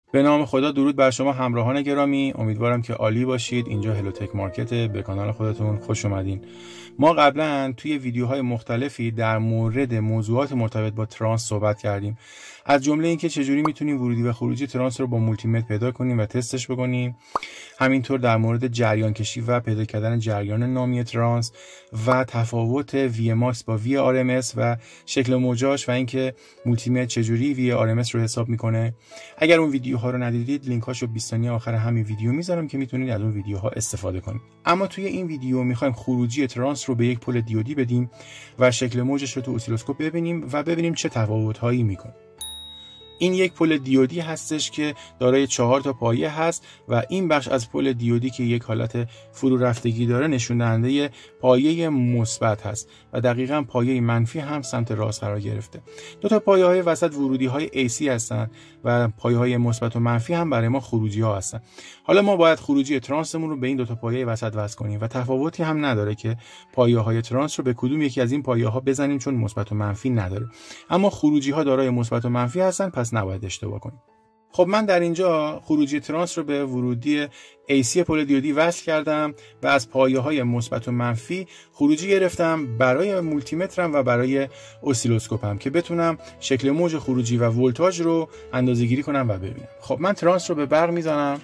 به نام خدا، درود بر شما همراهان گرامی. امیدوارم که عالی باشید. اینجا هلوتک مارکت، به کانال خودتون خوش اومدین. ما قبلا توی ویدیوهای مختلفی در مورد موضوعات مرتبط با ترانس صحبت کردیم، از جمله اینکه چجوری میتونیم ورودی و خروجی ترانس رو با مولتیمتر پیدا کنیم و تستش بکنیم. همینطور در مورد جریان کشی و پیدا کردن جریان نامی ترانس و تفاوت VMAX با VRMS و شکل موجاش و اینکه مولتیمتر چجوری VRMS رو حساب میکنه. اگر اون ویدیوها رو ندیدید، لینکاشو 20 ثانیه آخر همین ویدیو میذارم که میتونید از اون ویدیوها استفاده کنید. اما توی این ویدیو میخوایم خروجی ترانس رو به یک پل دیودی بدیم و شکل موجش رو تو اسیلوسکوپ ببینیم و ببینیم چه تفاوت‌هایی میکنه. این یک پل دیودی هستش که دارای 4 تا پایه هست و این بخش از پل دیودی که یک حالت فرو رفتگی داره نشون دهنده پایه مثبت هست و دقیقاً پایه منفی هم سمت راست قرار گرفته. دو تا پایه های وسط ورودی های AC هستن و پایه های مثبت و منفی هم برای ما خروجی ها هستن. حالا ما باید خروجی ترانسمون رو به این دو تا پایه وسط وصل کنیم و تفاوتی هم نداره که پایه های ترانس رو به کدوم یکی از این پایه ها بزنیم، چون مثبت و منفی نداره. اما خروجی ها دارای مثبت و منفی هستن، پس نباید اشتباه کنیم. خب من در اینجا خروجی ترانس رو به ورودی AC پل دیودی وصل کردم و از پایه های مثبت و منفی خروجی گرفتم برای مولتیمترم و برای اسیلوسکوپم که بتونم شکل موج خروجی و ولتاژ رو اندازه‌گیری کنم و ببینم. خب من ترانس رو به برق میزنم.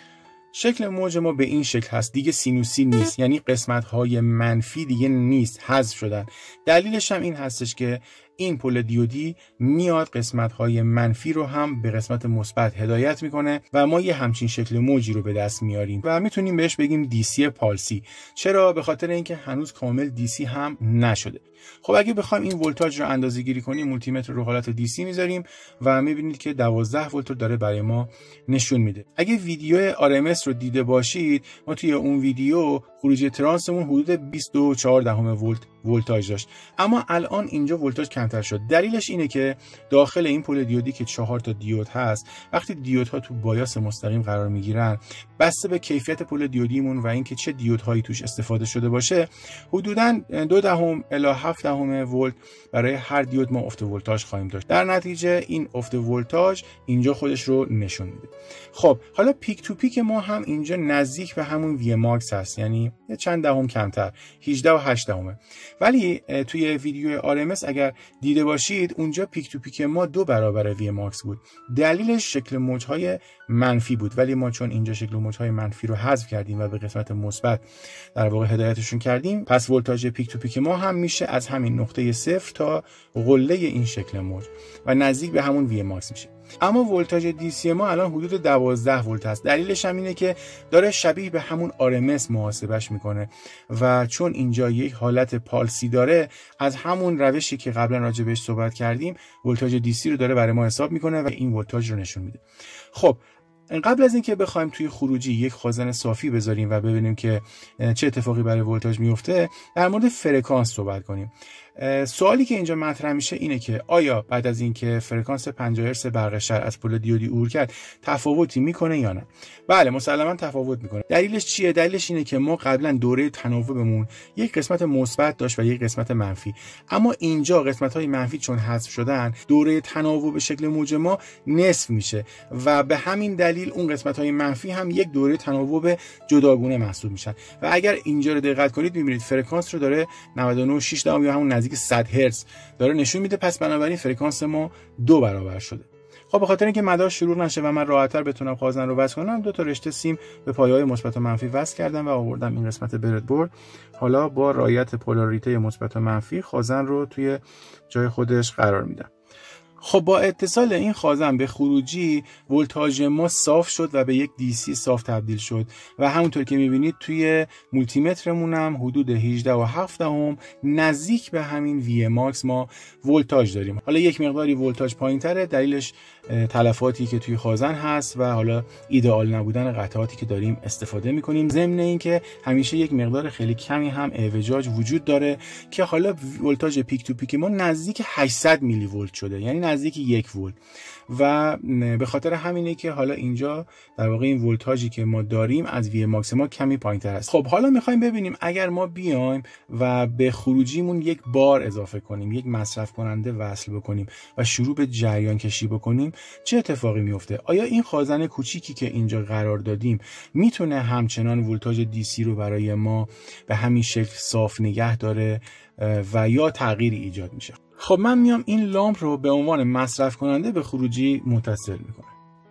شکل موج ما به این شکل هست، دیگه سینوسی نیست، یعنی قسمت های منفی دیگه نیست، حذف شدن. دلیلش هم این هستش که این پل دیودی میاد قسمت های منفی رو هم به قسمت مثبت هدایت میکنه و ما یه همچین شکل موجی رو به دست میاریم و میتونیم بهش بگیم DC پالسی. چرا؟ به خاطر اینکه هنوز کامل DC هم نشده. خب اگه بخوایم این ولتاژ رو اندازه گیری کنیم، مولتیمتر رو حالت DC میذاریم و میبینید که 12 ولت رو داره برای ما نشون میده. اگه ویدیو RMS رو دیده باشید، ما توی اون ویدیو خروجی ترانسمون حدود 22.4 ولتاژ داشت، اما الان اینجا ولتاژ کمتر شد. دلیلش اینه که داخل این پل دیودی که 4 تا دیود هست، وقتی دیودها تو بایاس مستقیم قرار میگیرن، بسته به کیفیت پل دیودیمون و اینکه چه دیودهایی توش استفاده شده باشه، حدوداً 0.2 الی 0.7 ولت برای هر دیود ما افت ولتاژ خواهیم داشت. در نتیجه این افت ولتاژ اینجا خودش رو نشون میده. خب حالا پیک تو پیک ما هم اینجا نزدیک به همون VMAX هست، یعنی چند دهم کمتر، 18.8. ولی توی ویدیو RMS اگر دیده باشید، اونجا پیک تو پیک ما 2 برابر VMAX بود. دلیلش شکل موجهای منفی بود، ولی ما چون اینجا شکل موجهای منفی رو حذف کردیم و به قسمت مثبت در واقع هدایتشون کردیم، پس ولتاژ پیک تو پیک ما هم میشه از همین نقطه 0 تا قله این شکل موج و نزدیک به همون VMAX میشه. اما ولتاژ DC ما الان حدود 12 ولت است. دلیلش هم اینه که داره شبیه به همون RMS محاسبش میکنه و چون اینجا یک حالت پالسی داره، از همون روشی که قبلا راجع بهش صحبت کردیم، ولتاژ DC رو داره برای ما حساب میکنه و این ولتاژ رو نشون میده. خب قبل از اینکه بخوایم توی خروجی یک خازن صافی بذاریم و ببینیم که چه اتفاقی برای ولتاژ میفته، در مورد فرکانس صحبت کنیم. سوالی که اینجا مطرح میشه اینه که آیا بعد از اینکه فرکانس 50 هرتز برق شر از پل دیودی عبور کرد، تفاوتی میکنه یا نه؟ بله، مسلما تفاوت میکنه. دلیلش چیه؟ دلیلش اینه که ما قبلا دوره تناوبمون یک قسمت مثبت داشت و یک قسمت منفی، اما اینجا قسمت های منفی چون حذف شدن، دوره تناوب شکل موج ما نصف میشه و به همین دلیل اون قسمت های منفی هم یک دوره تناوب جداگونه محسوب میشن. و اگر اینجا رو دقت کنید، میبینید فرکانس رو داره 99.6 یا همون نزدیک 100 هرتز داره نشون میده، پس بنابراین فرکانس ما 2 برابر شده. خب به خاطر اینکه مدار شروع نشه و من راحت‌تر بتونم خازن رو وصل کنم، 2 تا رشته سیم به پایه‌های مثبت و منفی وصل کردم و آوردم این قسمت برد. حالا با رعایت پولاریته مثبت و منفی خازن رو توی جای خودش قرار میدم. خب با اتصال این خازن به خروجی، ولتاژ ما صاف شد و به یک DC صاف تبدیل شد و همونطور که میبینید توی مولتیمترمون هم حدود 18.7 نزدیک به همین VMAX ما ولتاژ داریم. حالا یک مقداری ولتاژ پایین‌تره، دلیلش تلفاتی که توی خازن هست و حالا ایدئال نبودن قطعاتی که داریم استفاده میکنیم، ضمن اینکه همیشه یک مقدار خیلی کمی هم اعوجاج وجود داره که حالا ولتاژ پیک تو پیک ما نزدیک 800 میلی ولت شده، یعنی نزدیک 1 ولت و به خاطر همینه که حالا اینجا در واقع این ولتاژی که ما داریم از وی ماکس ما کمی پایین‌تر است. خب حالا می‌خوایم ببینیم اگر ما بیایم و به خروجیمون یک بار اضافه کنیم، یک مصرف کننده وصل بکنیم و شروع به جریان کشی بکنیم چه اتفاقی میفته؟ آیا این خازن کوچیکی که اینجا قرار دادیم میتونه همچنان ولتاژ DC رو برای ما به همین شکل صاف نگه داره و یا تغییری ایجاد میشه؟ خب من میام این لامپ رو به عنوان مصرف کننده به خروجی متصل میکنم.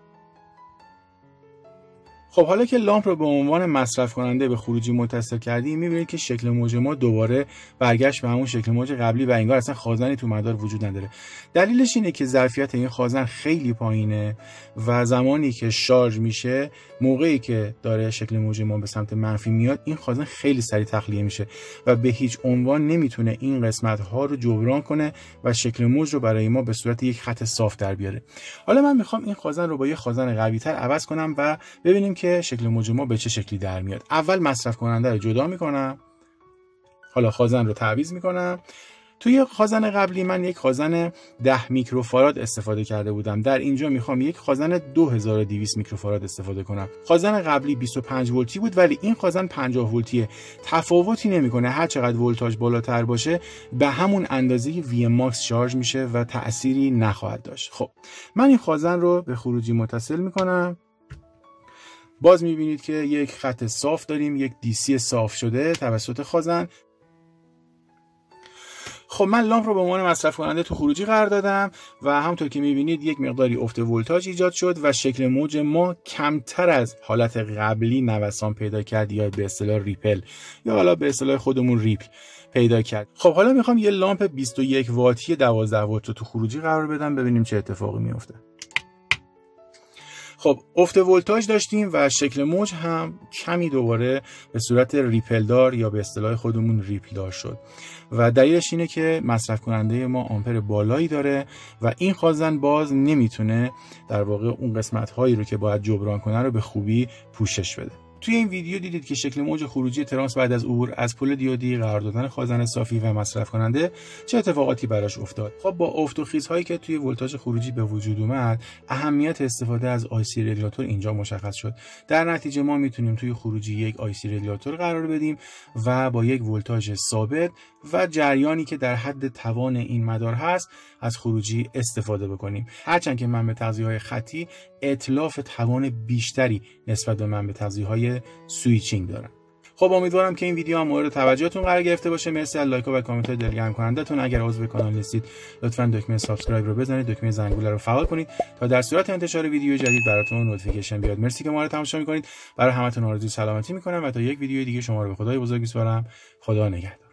خب حالا که لامپ رو به عنوان مصرف کننده به خروجی متصل کردیم میبینید که شکل موج ما دوباره برگشت به همون شکل موج قبلی و انگار اصلا خازنی تو مدار وجود نداره. دلیلش اینه که ظرفیت این خازن خیلی پایینه و زمانی که شارژ میشه، موقعی که داره شکل موج ما به سمت منفی میاد، این خازن خیلی سریع تخلیه میشه و به هیچ عنوان نمیتونه این قسمت ها رو جبران کنه و شکل موج رو برای ما به صورت یک خط صاف در بیاره. حالا من میخوام این خازن رو با یه خازن قوی‌تر عوض کنم و ببینیم که شکل موج ما به چه شکلی در میاد. اول مصرف کننده رو جدا میکنم، حالا خازن رو تعویض میکنم. توی خازن قبلی من یک خازن 10 میکروفاراد استفاده کرده بودم. در اینجا میخوام یک خازن 2200 میکروفاراد استفاده کنم. خازن قبلی 25 ولتی بود ولی این خازن 50 ولتیه. تفاوتی نمیکنه، هر چقدر ولتاژ بالاتر باشه به همون اندازه وی ماکس شارژ میشه و تأثیری نخواهد داشت. خب من این خازن رو به خروجی متصل میکنم. باز میبینید که یک خط صاف داریم، یک DC صاف شده توسط خازن. خب من لامپ رو به عنوان مصرف کننده تو خروجی قرار دادم و همونطور که میبینید یک مقداری افت ولتاژ ایجاد شد و شکل موج ما کمتر از حالت قبلی نوسان پیدا کرد یا به اصطلاح ریپل یا حالا به اصطلاح خودمون ریپل پیدا کرد. خب حالا میخوام یه لامپ 21 واتی 12 ولت رو تو خروجی قرار بدم ببینیم چه اتفاقی میفته. خب افت ولتاژ داشتیم و شکل موج هم کمی دوباره به صورت ریپل دار یا به اصطلاح خودمون ریپل دار شد و دلیلش اینه که مصرف کننده ما آمپر بالایی داره و این خازن باز نمیتونه در واقع اون قسمت هایی رو که باید جبران کنه رو به خوبی پوشش بده. توی این ویدیو دیدید که شکل موج خروجی ترانس بعد از عبور از پل دیودی، قرار دادن خازن صافی و مصرف کننده چه اتفاقاتی براش افتاد. خب با افت و خیزهایی که توی ولتاژ خروجی به وجود اومد، اهمیت استفاده از آیسی رگولاتور اینجا مشخص شد. در نتیجه ما میتونیم توی خروجی یک آیسی رگولاتور قرار بدیم و با یک ولتاژ ثابت و جریانی که در حد توان این مدار هست از خروجی استفاده بکنیم. هرچند که منبع تغذیه‌های خطی اتلاف توان بیشتری نسبت به منبع تغذیه‌های سویچینگ دارن. خب امیدوارم که این ویدیو هم مورد توجهتون قرار گرفته باشه. مرسی از لایک و کامنت دلگرم کنندتون. اگر عضو کانال نیستید لطفاً دکمه سابسکرایب رو بزنید، دکمه زنگوله رو فعال کنید تا در صورت انتشار ویدیو جدید براتون نوتیفیکیشن بیاد. مرسی که ما رو تماشا می‌کنید. برای همتون آرزوی سلامتی می‌کنم و تا یک ویدیو دیگه شما رو به خدای بزرگ می‌سپارم. خدا نگهدار.